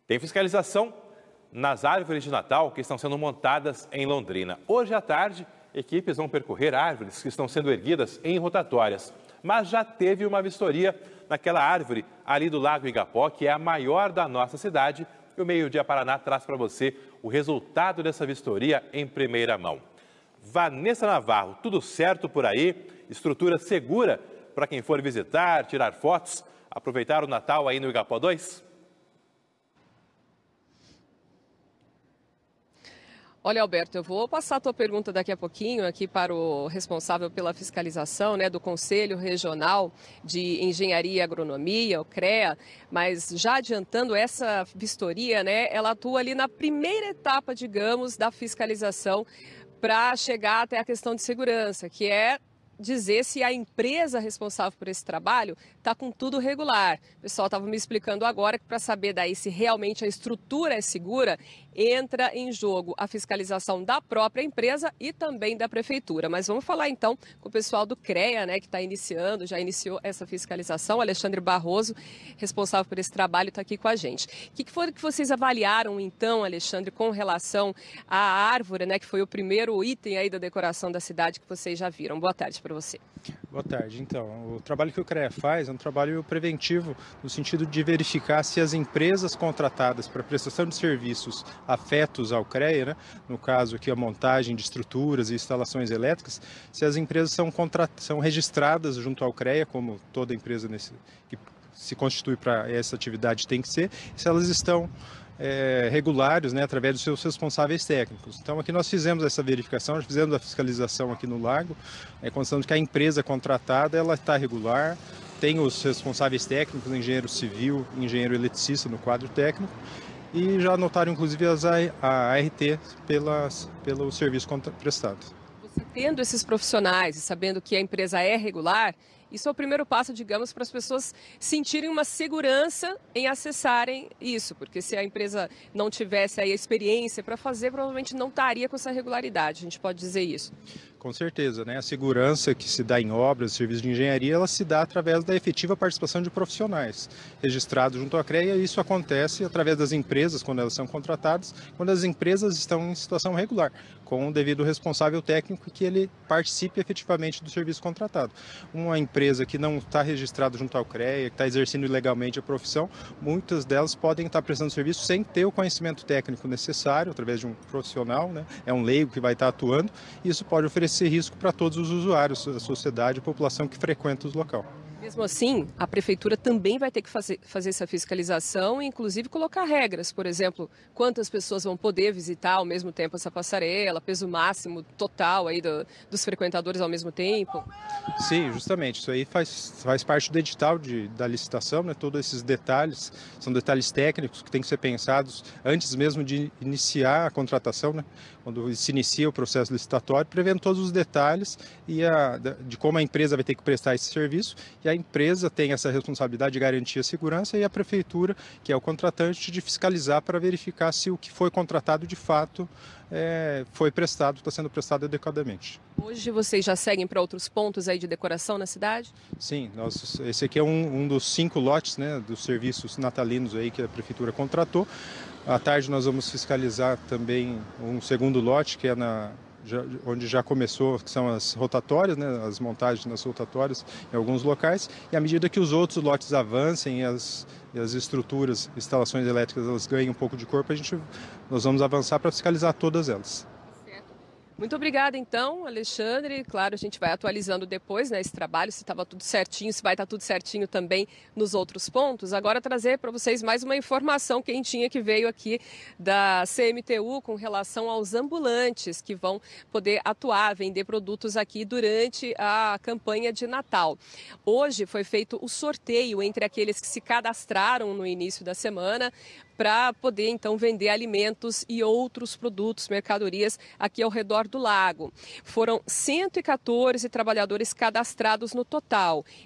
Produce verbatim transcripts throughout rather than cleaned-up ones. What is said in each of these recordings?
Tem fiscalização nas árvores de Natal que estão sendo montadas em Londrina. Hoje à tarde, equipes vão percorrer árvores que estão sendo erguidas em rotatórias. Mas já teve uma vistoria naquela árvore ali do Lago Igapó, que é a maior da nossa cidade. E o Meio Dia Paraná traz para você o resultado dessa vistoria em primeira mão. Vanessa Navarro, tudo certo por aí? Estrutura segura para quem for visitar, tirar fotos, aproveitar o Natal aí no Igapó dois? Olha, Alberto, eu vou passar a tua pergunta daqui a pouquinho aqui para o responsável pela fiscalização, né, do Conselho Regional de Engenharia e Agronomia, o CREA, mas já adiantando essa vistoria, né, ela atua ali na primeira etapa, digamos, da fiscalização para chegar até a questão de segurança, que é dizer se a empresa responsável por esse trabalho está com tudo regular. O pessoal estava me explicando agora que para saber daí se realmente a estrutura é segura, entra em jogo a fiscalização da própria empresa e também da prefeitura. Mas vamos falar então com o pessoal do CREA, né, que está iniciando, já iniciou essa fiscalização. Alexandre Barroso, responsável por esse trabalho, está aqui com a gente. O que foi que vocês avaliaram então, Alexandre, com relação à árvore, né, que foi o primeiro item aí da decoração da cidade que vocês já viram? Boa tarde para você. Boa tarde. Então, o trabalho que o CREA faz é um trabalho preventivo no sentido de verificar se as empresas contratadas para prestação de serviços afetos ao CREA, né, no caso aqui a montagem de estruturas e instalações elétricas, se as empresas são, contra... são registradas junto ao CREA, como toda empresa nesse... que se constitui para essa atividade tem que ser, se elas estão É, regulares, né, através dos seus responsáveis técnicos. Então aqui nós fizemos essa verificação, fizemos a fiscalização aqui no lago, é, constatando que a empresa contratada ela está regular, tem os responsáveis técnicos, engenheiro civil, engenheiro eletricista no quadro técnico, e já anotaram inclusive as a R T pelas, pelo serviço prestado. Você tendo esses profissionais e sabendo que a empresa é regular, isso é o primeiro passo, digamos, para as pessoas sentirem uma segurança em acessarem isso, porque se a empresa não tivesse aí a experiência para fazer, provavelmente não estaria com essa regularidade, a gente pode dizer isso. Com certeza, né? A segurança que se dá em obras, serviços de engenharia, ela se dá através da efetiva participação de profissionais registrados junto à CREA, e isso acontece através das empresas, quando elas são contratadas, quando as empresas estão em situação regular, com o devido responsável técnico que ele participe efetivamente do serviço contratado. Uma empresa que não está registrada junto ao CREA, que está exercendo ilegalmente a profissão, muitas delas podem estar prestando serviço sem ter o conhecimento técnico necessário, através de um profissional, né? É um leigo que vai estar atuando, e isso pode oferecer esse risco para todos os usuários, da sociedade e população que frequenta os locais. Mesmo assim, a prefeitura também vai ter que fazer, fazer essa fiscalização e, inclusive, colocar regras. Por exemplo, quantas pessoas vão poder visitar ao mesmo tempo essa passarela, peso máximo total aí do, dos frequentadores ao mesmo tempo? Sim, justamente. Isso aí faz, faz parte do edital de, da licitação, né? Todos esses detalhes, são detalhes técnicos que têm que ser pensados antes mesmo de iniciar a contratação, né? Quando se inicia o processo licitatório, prevendo todos os detalhes e a, de como a empresa vai ter que prestar esse serviço, e a empresa tem essa responsabilidade de garantir a segurança, e a prefeitura, que é o contratante, de fiscalizar para verificar se o que foi contratado de fato é, foi prestado, está sendo prestado adequadamente. Hoje vocês já seguem para outros pontos aí de decoração na cidade? Sim, nós, esse aqui é um, um dos cinco lotes, né, dos serviços natalinos aí que a prefeitura contratou. À tarde nós vamos fiscalizar também um segundo lote, que é na, já, onde já começou, que são as rotatórias, né, as montagens nas rotatórias em alguns locais. E à medida que os outros lotes avancem e as, e as estruturas, instalações elétricas, elas ganhem um pouco de corpo, a gente, nós vamos avançar para fiscalizar todas elas. Muito obrigada, então, Alexandre. Claro, a gente vai atualizando depois, né, esse trabalho, se estava tudo certinho, se vai estar tudo certinho também nos outros pontos. Agora, trazer para vocês mais uma informação quentinha que veio aqui da C M T U com relação aos ambulantes que vão poder atuar, vender produtos aqui durante a campanha de Natal. Hoje foi feito o sorteio entre aqueles que se cadastraram no início da semana para poder, então, vender alimentos e outros produtos, mercadorias aqui ao redor do lago. Foram cento e quatorze trabalhadores cadastrados no total e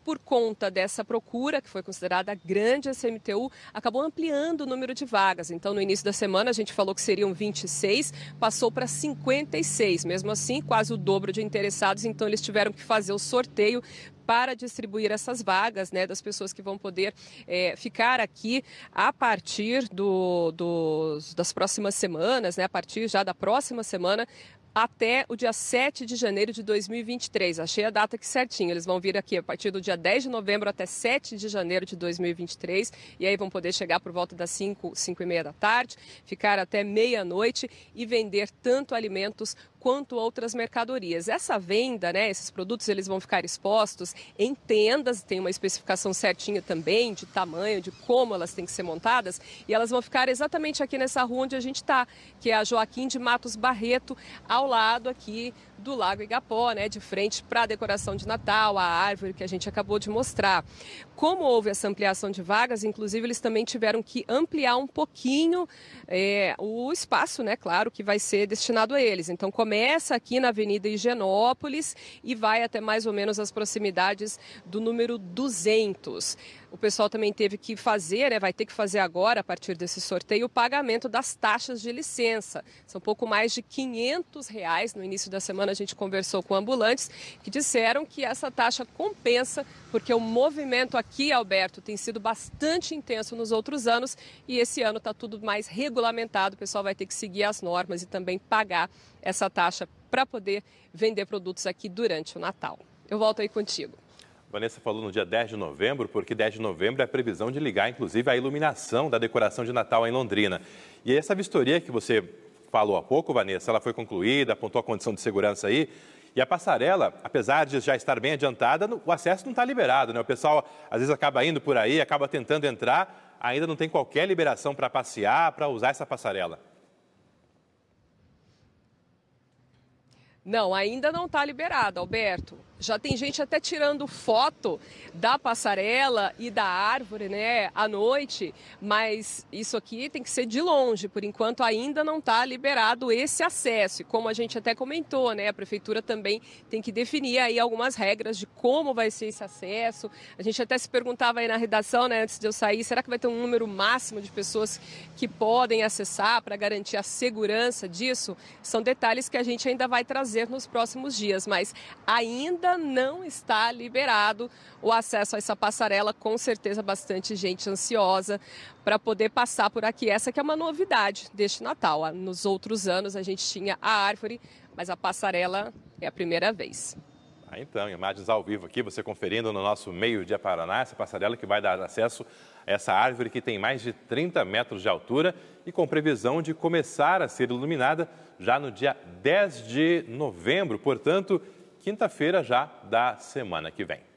por conta dessa procura, que foi considerada grande, a C M T U acabou ampliando o número de vagas. Então, no início da semana, a gente falou que seriam vinte e seis, passou para cinquenta e seis. Mesmo assim, quase o dobro de interessados, então eles tiveram que fazer o sorteio para distribuir essas vagas, né, das pessoas que vão poder é, ficar aqui a partir do, dos, das próximas semanas, né, a partir já da próxima semana, até o dia sete de janeiro de dois mil e vinte e três. Achei a data aqui certinho. Eles vão vir aqui a partir do dia dez de novembro até sete de janeiro de dois mil e vinte e três. E aí vão poder chegar por volta das cinco, cinco e meia da tarde, ficar até meia-noite e vender tanto alimentos quanto outras mercadorias. Essa venda, né, esses produtos, eles vão ficar expostos em tendas, tem uma especificação certinha também de tamanho, de como elas têm que ser montadas, e elas vão ficar exatamente aqui nessa rua onde a gente está, que é a Joaquim de Matos Barreto, ao lado aqui do Lago Igapó, né, de frente para a decoração de Natal, a árvore que a gente acabou de mostrar. Como houve essa ampliação de vagas, inclusive eles também tiveram que ampliar um pouquinho é, o espaço, né, claro, que vai ser destinado a eles. Então começa aqui na Avenida Higienópolis e vai até mais ou menos as proximidades do número duzentos. O pessoal também teve que fazer, né, vai ter que fazer agora, a partir desse sorteio, o pagamento das taxas de licença. São pouco mais de quinhentos reais. No início da semana a gente conversou com ambulantes que disseram que essa taxa compensa, porque o movimento aqui, Alberto, tem sido bastante intenso nos outros anos e esse ano está tudo mais regulamentado. O pessoal vai ter que seguir as normas e também pagar essa taxa para poder vender produtos aqui durante o Natal. Eu volto aí contigo. Vanessa falou no dia dez de novembro, porque dez de novembro é a previsão de ligar, inclusive, a iluminação da decoração de Natal em Londrina. E essa vistoria que você falou há pouco, Vanessa, ela foi concluída, apontou a condição de segurança aí. E a passarela, apesar de já estar bem adiantada, o acesso não está liberado, né? O pessoal, às vezes, acaba indo por aí, acaba tentando entrar, ainda não tem qualquer liberação para passear, para usar essa passarela. Não, ainda não está liberado, Alberto. Já tem gente até tirando foto da passarela e da árvore, né, à noite, mas isso aqui tem que ser de longe. Por enquanto ainda não está liberado esse acesso. E como a gente até comentou, né, a prefeitura também tem que definir aí algumas regras de como vai ser esse acesso. A gente até se perguntava aí na redação, né, antes de eu sair, será que vai ter um número máximo de pessoas que podem acessar para garantir a segurança disso? São detalhes que a gente ainda vai trazer nos próximos dias, mas ainda não está liberado o acesso a essa passarela, com certeza bastante gente ansiosa para poder passar por aqui. Essa que é uma novidade deste Natal. Nos outros anos a gente tinha a árvore, mas a passarela é a primeira vez. Ah, então, imagens ao vivo aqui, você conferindo no nosso Meio Dia Paraná, essa passarela que vai dar acesso a essa árvore que tem mais de trinta metros de altura e com previsão de começar a ser iluminada já no dia dez de novembro, portanto, quinta-feira já da semana que vem.